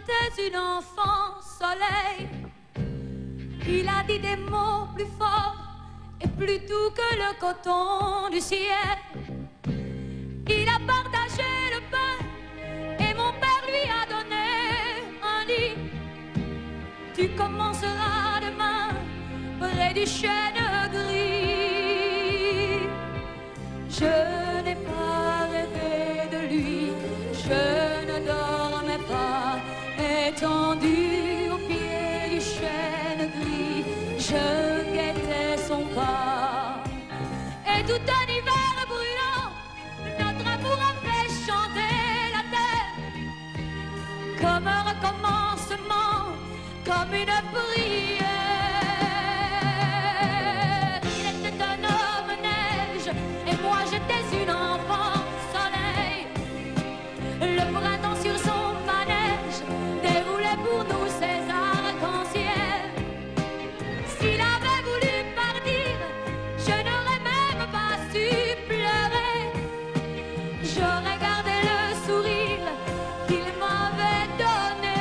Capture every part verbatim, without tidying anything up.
j'étais une enfant soleil. Il a dit des mots plus forts et plus doux que le coton du ciel. Il a partagé le pain et mon père lui a donné un lit. Tu commenceras demain près du chêne gris. Je n'ai pas rêvé de lui, je ne dormais pas étendu au pied du chêne gris. Je guettais son pas et tout un hiver brûlant, notre amour a fait chanter la terre comme un recommencement, comme une prière. Il était un homme neige et moi j'étais une enfant soleil. Le printemps sur son manège déroulait pour nous ses arcs-en-ciel. S'il avait voulu partir, je n'aurais même pas su pleurer. J'aurais gardé le sourire qu'il m'avait donné.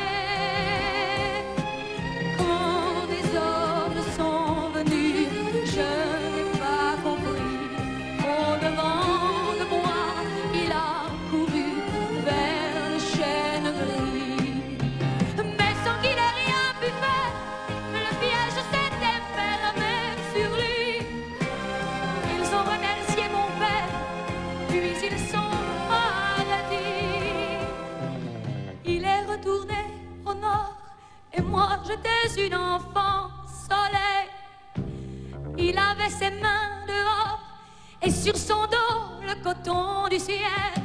Quand des hommes sont venus, je n'ai pas compris. Au devant de moi, il a couru vers le chêne gris. Mais sans qu'il ait rien pu faire, le piège s'était fermé sur lui. Ils ont remercié mon père, puis ils sont partis. Il est retourné au nord et moi j'étais une enfant soleil. Il avait ses mains dehors et sur son dos le coton du ciel.